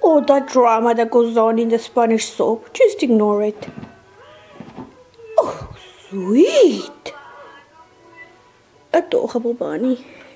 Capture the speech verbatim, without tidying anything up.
All that drama that goes on in the Spanish soap, just ignore it. Oh, sweet. Adorable bunny.